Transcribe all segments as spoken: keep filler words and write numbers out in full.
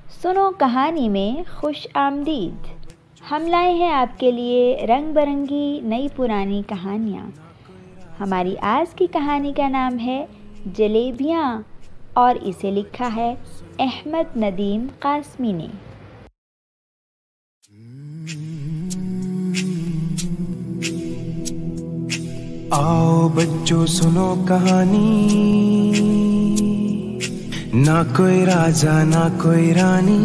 सुनो कहानी में खुश आमदीद। हम लाए हैं आपके लिए रंग बरंगी नई पुरानी कहानियाँ। हमारी आज की कहानी का नाम है जलेबियाँ और इसे लिखा है अहमद नदीम कासमी ने। आओ बच्चों सुनो कहानी, ना कोई राजा ना कोई रानी।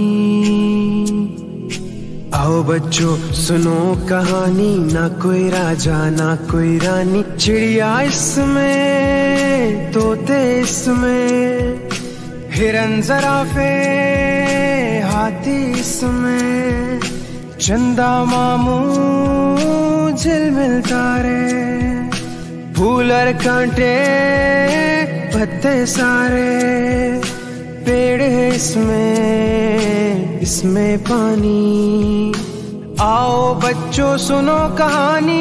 आओ बच्चों सुनो कहानी, ना कोई राजा ना कोई रानी। चिड़िया इसमें, तोते इसमें, हिरन ज़राफ़े, हाथी इसमें, चंदा मामू झिलमिल तारे, फूल और कांटे पत्ते सारे, पेड़ है इसमें, इसमें पानी। आओ बच्चों सुनो कहानी।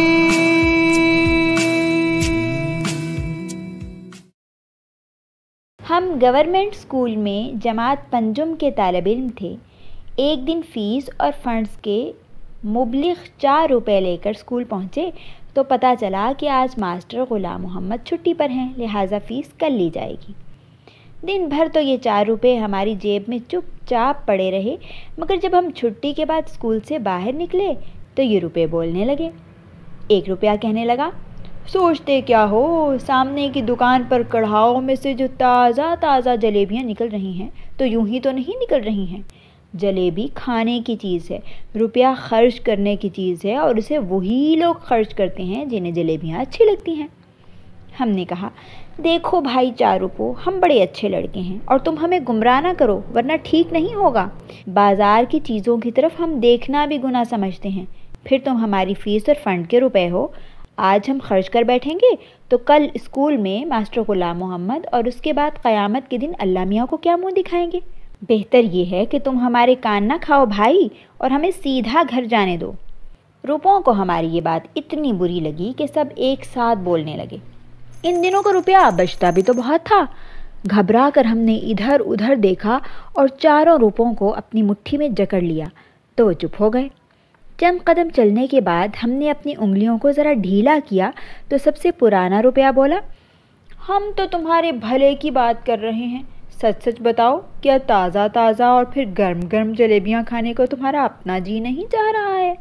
हम गवर्नमेंट स्कूल में जमात पंजुम के तालिब इल्म थे। एक दिन फ़ीस और फंड्स के मुबलिग चार रुपए लेकर स्कूल पहुँचे तो पता चला कि आज मास्टर ग़ुलाम मोहम्मद छुट्टी पर हैं, लिहाजा फ़ीस कल ली जाएगी। दिन भर तो ये चार रुपए हमारी जेब में चुपचाप पड़े रहे, मगर जब हम छुट्टी के बाद स्कूल से बाहर निकले तो ये रुपए बोलने लगे। एक रुपया कहने लगा, सोचते क्या हो, सामने की दुकान पर कढ़ाओं में से जो ताज़ा ताज़ा जलेबियाँ निकल रही हैं तो यूं ही तो नहीं निकल रही हैं। जलेबी खाने की चीज़ है, रुपया खर्च करने की चीज़ है, और उसे वही लोग खर्च करते हैं जिन्हें जलेबियाँ अच्छी लगती हैं। हमने कहा, देखो भाई चारूपो, हम बड़े अच्छे लड़के हैं और तुम हमें गुमराह ना करो वरना ठीक नहीं होगा। बाज़ार की चीज़ों की तरफ हम देखना भी गुनाह समझते हैं। फिर तुम हमारी फ़ीस और फंड के रुपए हो, आज हम खर्च कर बैठेंगे तो कल स्कूल में मास्टर ग़ुलाम मोहम्मद और उसके बाद क़यामत के दिन अल्लाह मियाँ को क्या मुँह दिखाएंगे। बेहतर ये है कि तुम हमारे कान ना खाओ भाई और हमें सीधा घर जाने दो। रुपयों को हमारी ये बात इतनी बुरी लगी कि सब एक साथ बोलने लगे। इन दिनों का रुपया बचता भी तो बहुत था। घबरा कर हमने इधर उधर देखा और चारों रुपयों को अपनी मुट्ठी में जकड़ लिया तो वो चुप हो गए। चंद कदम चलने के बाद हमने अपनी उंगलियों को ज़रा ढीला किया तो सबसे पुराना रुपया बोला, हम तो तुम्हारे भले की बात कर रहे हैं, सच सच बताओ, क्या ताज़ा ताज़ा और फिर गर्म गर्म जलेबियाँ खाने को तुम्हारा अपना जी नहीं चाह रहा है।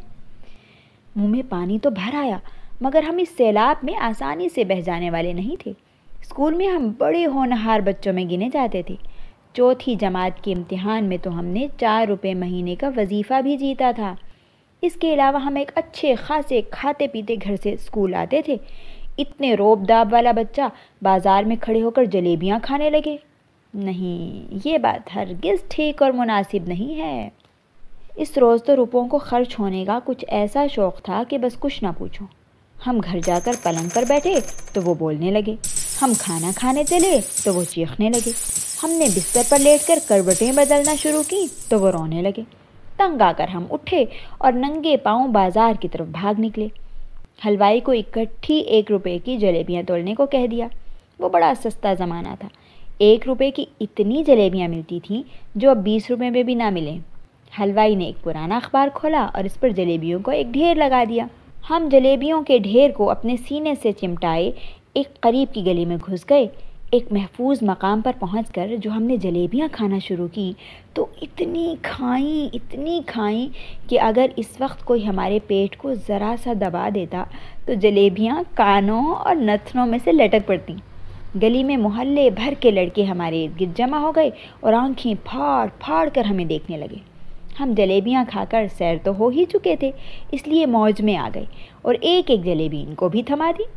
मुंह में पानी तो भर आया, मगर हम इस सैलाब में आसानी से बह जाने वाले नहीं थे। स्कूल में हम बड़े होनहार बच्चों में गिने जाते थे। चौथी जमात के इम्तिहान में तो हमने चार रुपये महीने का वजीफ़ा भी जीता था। इसके अलावा हम एक अच्छे खासे खाते पीते घर से स्कूल आते थे। इतने रोब दाब वाला बच्चा बाज़ार में खड़े होकर जलेबियाँ खाने लगे, नहीं, ये बात हरगिज़ ठीक और मुनासिब नहीं है। इस रोज़ तो रुपयों को खर्च होने का कुछ ऐसा शौक़ था कि बस कुछ ना पूछो। हम घर जाकर पलंग पर बैठे तो वो बोलने लगे, हम खाना खाने चले तो वो चीखने लगे, हमने बिस्तर पर लेटकर करवटें बदलना शुरू की तो वो रोने लगे। तंग आकर हम उठे और नंगे पाँव बाज़ार की तरफ भाग निकले। हलवाई को इकट्ठी एक रुपये की जलेबियाँ तोलने को कह दिया। वो बड़ा सस्ता ज़माना था, एक रुपये की इतनी जलेबियाँ मिलती थीं जो अब बीस रुपये में भी ना मिलें। हलवाई ने एक पुराना अखबार खोला और इस पर जलेबियों को एक ढेर लगा दिया। हम जलेबियों के ढेर को अपने सीने से चिमटाए एक करीब की गली में घुस गए। एक महफूज मकाम पर पहुंचकर जो हमने जलेबियां खाना शुरू की तो इतनी खाईं इतनी खाईं कि अगर इस वक्त कोई हमारे पेट को ज़रा सा दबा देता तो जलेबियां कानों और नथनों में से लटक पड़ती। गली में मोहल्ले भर के लड़के हमारे इर्द गिर्द जमा हो गए और आंखें फाड़ फाड़ कर हमें देखने लगे। हम जलेबियां खाकर सैर तो हो ही चुके थे, इसलिए मौज में आ गए और एक एक जलेबी इनको भी थमा दी।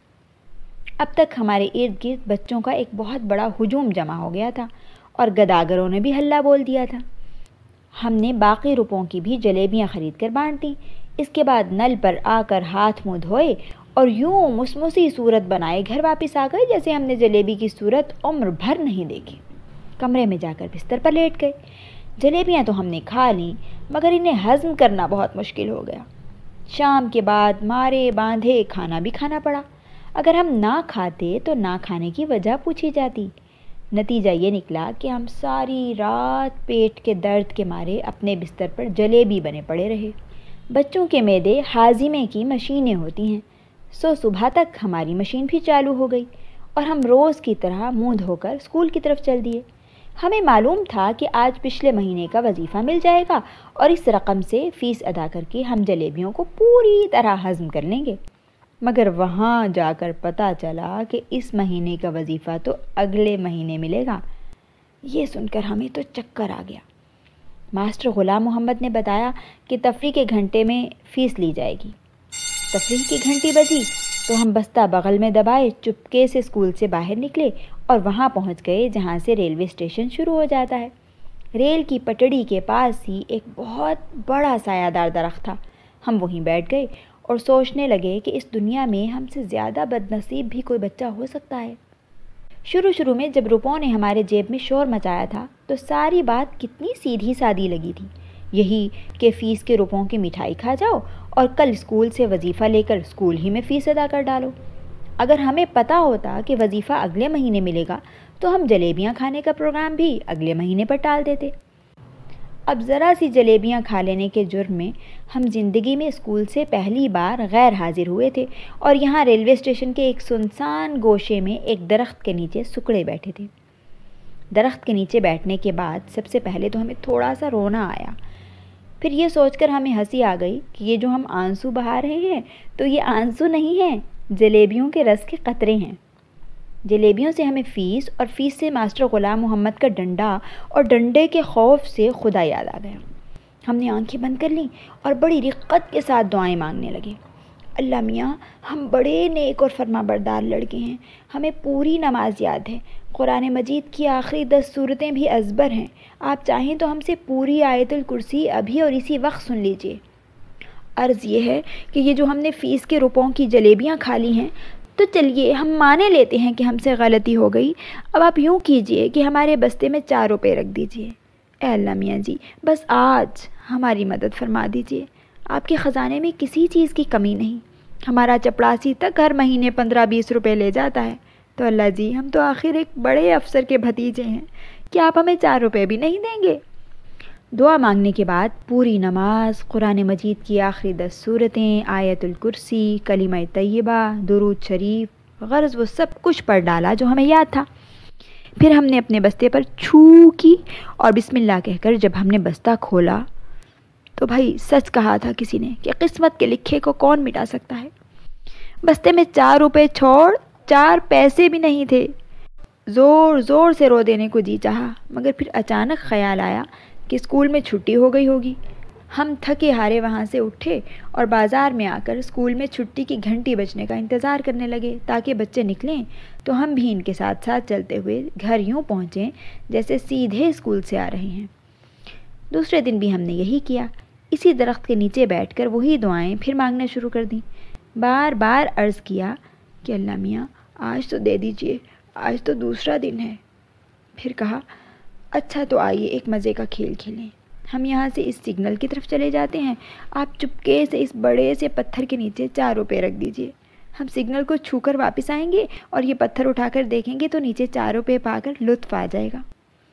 अब तक हमारे इर्द गिर्द बच्चों का एक बहुत बड़ा हुजूम जमा हो गया था और गदागरों ने भी हल्ला बोल दिया था। हमने बाकी रुपयों की भी जलेबियां खरीद कर बांट दी। इसके बाद नल पर आकर हाथ मुँह धोए और यूं मुसमुसी सूरत बनाए घर वापस आ गए जैसे हमने जलेबी की सूरत उम्र भर नहीं देखी। कमरे में जाकर बिस्तर पर लेट गए। जलेबियाँ तो हमने खा लीं, मगर इन्हें हज़म करना बहुत मुश्किल हो गया। शाम के बाद मारे बांधे खाना भी खाना पड़ा। अगर हम ना खाते तो ना खाने की वजह पूछी जाती। نتیجہ یہ نکلا کہ ہم ساری رات پیٹ کے درد کے مارے اپنے بستر پر جلیبی بنے پڑے رہے۔ بچوں کے معدے ہاضمے کی مشینیں ہوتی ہیں، سو صبح تک ہماری مشین بھی چالو ہو گئی اور ہم روز کی طرح منہ دھو کر اسکول کی طرف چل دیے۔ ہمیں معلوم تھا کہ آج پچھلے مہینے کا وظیفہ مل جائے گا اور اس رقم سے فیس ادا کر کے ہم جلیبیوں کو پوری طرح ہضم کر لیں گے، مگر وہاں جا کر پتہ چلا کہ اس مہینے کا وظیفہ تو اگلے مہینے ملے گا۔ یہ سن کر ہمیں تو چکر آ گیا۔ ماسٹر غلام محمد نے بتایا کہ تفریح کے گھنٹے میں فیس لی جائے گی۔ تفریح کی گھنٹی بجی تو ہم بستہ بغل میں دبائے چپکے سے اسکول سے باہر نکلے اور وہاں پہنچ گئے جہاں سے ریلوے اسٹیشن شروع ہو جاتا ہے۔ ریل کی پٹڑی کے پاس ہی ایک بہت بڑا سایہ دار درخت تھا۔ ہم وہیں بیٹھ گئے اور سوچنے لگے کہ اس دنیا میں ہم سے زیادہ بد نصیب بھی کوئی بچہ ہو سکتا ہے۔ شروع شروع میں جب روپوں نے ہمارے جیب میں شور مچایا تھا تو ساری بات کتنی سیدھی سادی لگی تھی، یہی کہ فیس کے روپوں کی مٹھائی کھا جاؤ اور کل اسکول سے وظیفہ لے کر اسکول ہی میں فیس ادا کر ڈالو۔ اگر ہمیں پتہ ہوتا کہ وظیفہ اگلے مہینے ملے گا تو ہم جلیبیاں کھانے کا پروگرام بھی اگلے مہینے پر ٹال دیتے۔ اب ذرا سی جلیبیاں کھا لینے کے جرم میں ہم زندگی میں اسکول سے پہلی بار غیر حاضر ہوئے تھے اور یہاں ریلوے اسٹیشن کے ایک سنسان گوشے میں ایک درخت کے نیچے سکڑے بیٹھے تھے۔ درخت کے نیچے بیٹھنے کے بعد سب سے پہلے تو ہمیں تھوڑا سا رونا آیا، پھر یہ سوچ کر ہمیں ہنسی آ گئی کہ یہ جو ہم آنسو بہا رہے ہیں تو یہ آنسو نہیں ہیں، جلیبیوں کے رس کے قطرے ہیں۔ جلیبیوں سے ہمیں فیس اور فیس سے ماسٹر غلام محمد کا ڈنڈا اور ڈنڈے کے خوف سے خدا یاد آ گیا۔ ہم نے آنکھیں بند کر لیں اور بڑی رقت کے ساتھ دعائیں مانگنے لگے۔ اللہ میاں، ہم بڑے نیک اور فرما بردار لڑکے ہیں، ہمیں پوری نماز یاد ہے، قرآن مجید کی آخری دس صورتیں بھی ازبر ہیں، آپ چاہیں تو ہم سے پوری آیت الکرسی ابھی اور اسی وقت سن لیجئے۔ عرض یہ ہے کہ یہ جو ہم نے فیس کے روپوں کی جلیبیاں کھا لی ہیں تو چلیے ہم مانے لیتے ہیں کہ ہم سے غلطی ہو گئی، اب آپ یوں کیجئے کہ ہمارے بستے میں چار روپے رکھ دیجئے۔ اے اللہ میاں جی، بس آج ہماری مدد فرما دیجئے، آپ کے خزانے میں کسی چیز کی کمی نہیں، ہمارا چپڑاسی تک ہر مہینے پندرہ بیس روپے لے جاتا ہے، تو اللہ جی ہم تو آخر ایک بڑے افسر کے بھتیجے ہیں، کیا آپ ہمیں چار روپے بھی نہیں دیں گے؟ دعا مانگنے کے بعد پوری نماز، قرآن مجید کی آخری دس صورتیں، آیت الکرسی، کلمہ طیبہ، درود شریف، غرض وہ سب کچھ پڑھ ڈالا جو ہمیں یاد تھا۔ پھر ہم نے اپنے بستے پر چھو کی اور بسم اللہ کہہ کر جب ہم نے بستہ کھولا تو بھائی سچ کہا تھا کسی نے کہ قسمت کے لکھے کو کون مٹا سکتا ہے۔ بستے میں چار روپے چھوڑ چار پیسے بھی نہیں تھے۔ زور زور سے رو دینے کو جی چاہا، مگر پھر اچانک خیال آیا کہ اسکول میں چھٹی ہو گئی ہوگی۔ ہم تھکے ہارے وہاں سے اٹھے اور بازار میں آ کر اسکول میں چھٹی کی گھنٹی بجنے کا انتظار کرنے لگے تاکہ بچے نکلیں تو ہم بھی ان کے ساتھ ساتھ چلتے ہوئے گھر یوں پہنچیں جیسے سیدھے اسکول سے آ رہے ہیں۔ دوسرے دن بھی ہم نے یہی کیا، اسی درخت کے نیچے بیٹھ کر وہی دعائیں پھر مانگنا شروع کر دیں۔ بار بار عرض کیا کہ اللہ میاں آج تو دے دیجئے، آج تو دوسرا دن ہے۔ پھر کہا اچھا تو آئیے ایک مزے کا کھیل کھیلیں، ہم یہاں سے اس سگنل کی طرف چلے جاتے ہیں، آپ چپکے سے اس بڑے سے پتھر کے نیچے چار روپے رکھ دیجئے، ہم سگنل کو چھو کر واپس آئیں گے اور یہ پتھر اٹھا کر دیکھیں گے تو نیچے چار روپے پا کر لطف آ جائے گا۔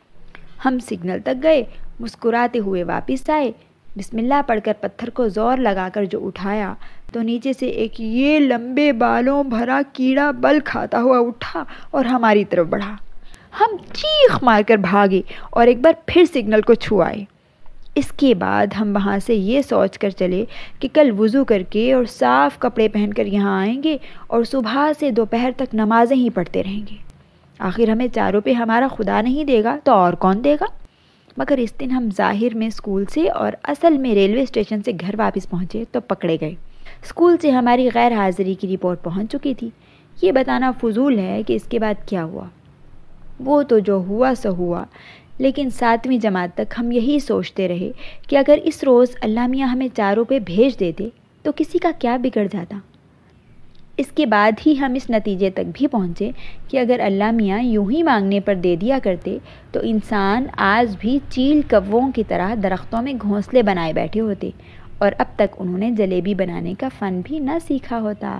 ہم سگنل تک گئے، مسکراتے ہوئے واپس آئے، بسم اللہ پڑھ کر پتھر کو زور لگا کر جو اٹھایا تو نیچے سے ایک یہ لمبے بالوں بھرا کیڑا بل کھاتا ہوا اٹھا اور ہماری طرف بڑھا۔ ہم چیخ مار کر بھاگے اور ایک بار پھر سگنل کو چھو آئے۔ اس کے بعد ہم وہاں سے یہ سوچ کر چلے کہ کل وضو کر کے اور صاف کپڑے پہن کر یہاں آئیں گے اور صبح سے دوپہر تک نمازیں ہی پڑھتے رہیں گے، آخر ہمیں چار روپے ہمارا خدا نہیں دے گا تو اور کون دے گا؟ مگر اس دن ہم ظاہر میں اسکول سے اور اصل میں ریلوے اسٹیشن سے گھر واپس پہنچے تو پکڑے گئے۔ اسکول سے ہماری غیر حاضری کی رپورٹ پہنچ چکی تھی۔ یہ بتانا فضول ہے کہ اس کے بعد کیا ہوا، وہ تو جو ہوا سو ہوا، لیکن ساتویں جماعت تک ہم یہی سوچتے رہے کہ اگر اس روز اللہ میاں ہمیں چار روپے بھیج دیتے تو کسی کا کیا بگڑ جاتا۔ اس کے بعد ہی ہم اس نتیجے تک بھی پہنچے کہ اگر اللہ میاں یوں ہی مانگنے پر دے دیا کرتے تو انسان آج بھی چیل کووں کی طرح درختوں میں گھونسلے بنائے بیٹھے ہوتے اور اب تک انہوں نے جلیبی بنانے کا فن بھی نہ سیکھا ہوتا۔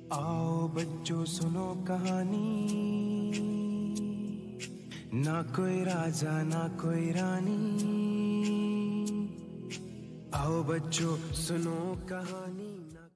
आओ बच्चों सुनो कहानी, ना कोई राजा ना कोई रानी। आओ बच्चों सुनो कहानी ना